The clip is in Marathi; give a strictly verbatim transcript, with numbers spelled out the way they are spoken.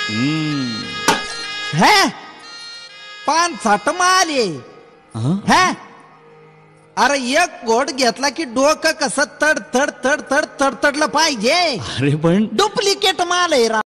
है पान साठ माल आहे है. अरे एक घोट घेतला की डोकं कसं तड तड तड तड तडतडलं पाहिजे. अरे पण डुप्लिकेट माल आहे.